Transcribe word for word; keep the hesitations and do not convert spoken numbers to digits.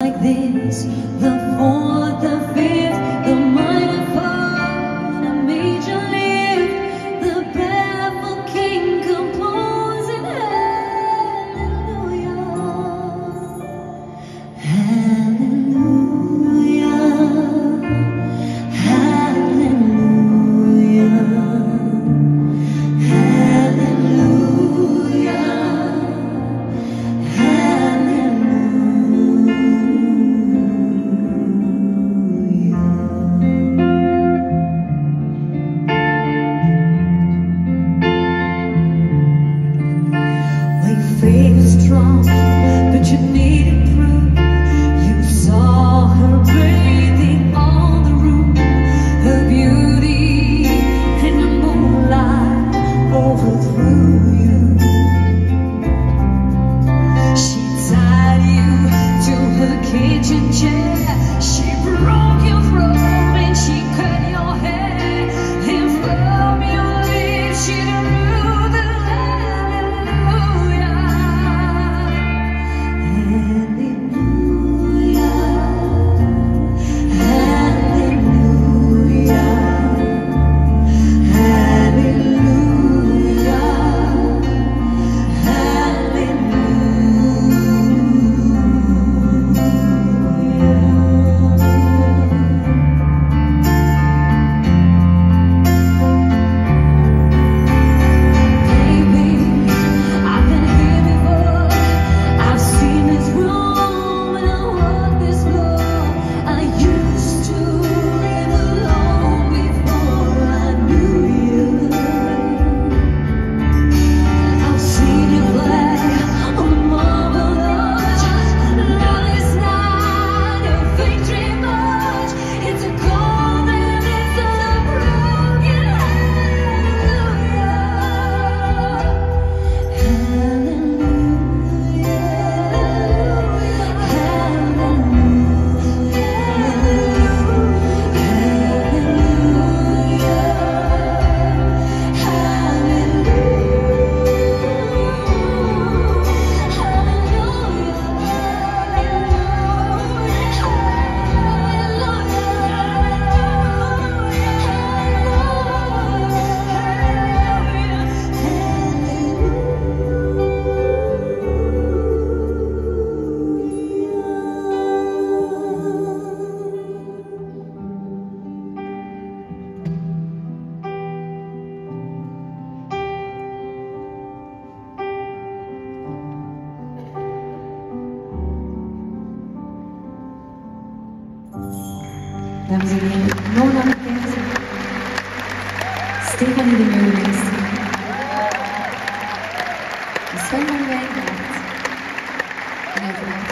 like this, the fourth, the fifth, the minor fall, the major lift, the barefoot king composing hallelujah, hallelujah, hallelujah, hallelujah. Faith was strong, but you needed proof. You saw her bathing on the roof, her beauty in the moonlight overthrew you. She tied you to her kitchen chair, she broke your throat and she cut your hair, and from your lips she drew the Dames en heren, Nona McKenzie, Stefanie de Meuris, Sven van Wijngaard en uiteraard